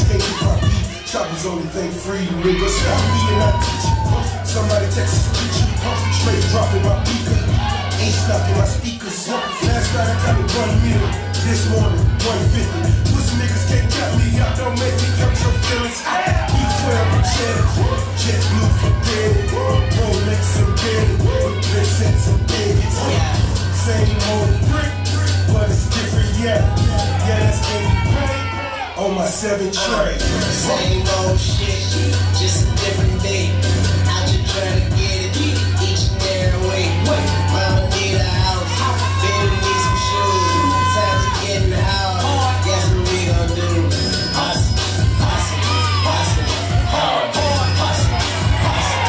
can't get my beat. Choppers only think free, nigga. Stop me and I teach you. Somebody text us, teach you. Straight dropping my beaker. Ain't stopping my speakers. Last night I got it 1 million. This morning, 150. Pussy niggas can't cut me out. Don't make me hurt your feelings. B12 and Jet blue for dead. Rolex and bed. With presents and beds. Same old brick, but it's different, yeah. Yeah, that's ain't on my 7 tray. Same old shit, just a different day. Out here trying to get it each and every way. Mama need a house, baby need some shoes. Time to get in the house. Guess what we gon' do? Hustle, hustle, hustle, hard, hustle, hustle,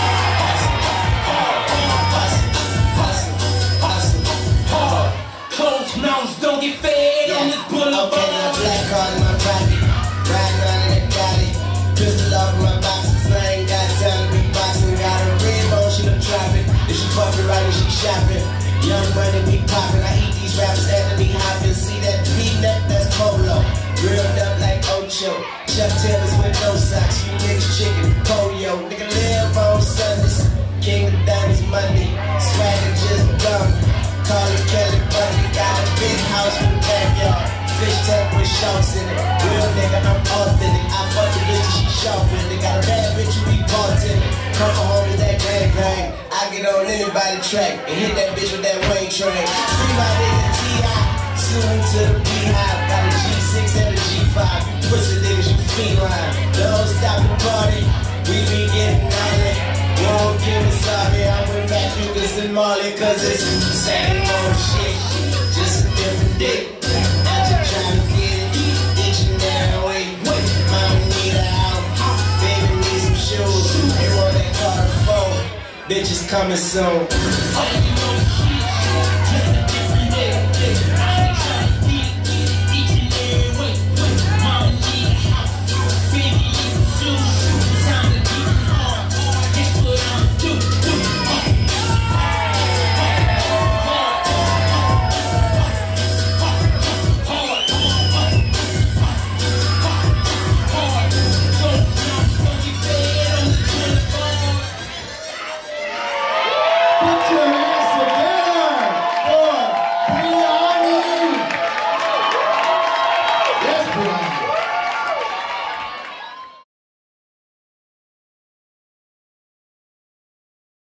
hustle, hustle, hustle, hard. Closed mouths don't get fed on this boulevard. Okay, now black card in my pocket, riding around in a Gotti. Pistol off in my box, 'cause I ain't got time to be boxing. Got a red bone, she done drop it. If she fucking right and she shopping, young money be popping. I eat these rappers after me hopping. See that peanut, that's polo. Grilled up like Ocho. Chuck Taylors with no socks. You niggas chicken, polio. Nigga live on Sundays. King of Diamonds Monday. Swagger just done. Carly Kelly Bundy. Got a big house with a backyard. Fish tank with sharks in it. Real nigga, I'm authentic. I fuck the bitch, she sharp with it. Got a bad bitch who be bartending. Come home with that gang bang. I get on anybody's track and hit that bitch with that Wayne train. Free my nigga T.I. Soon to the beehive. Got a G6 and a G5. You pussy niggas, you feline. Don't stop the party. We be getting nightly. Won't give me sorry. I'm with Matthews and Marley, 'cause it's the same old shit. Just a different day. Trying to get it each and every way. Mama need a house, baby need some shoes. They want that car to fold. Bitches coming soon.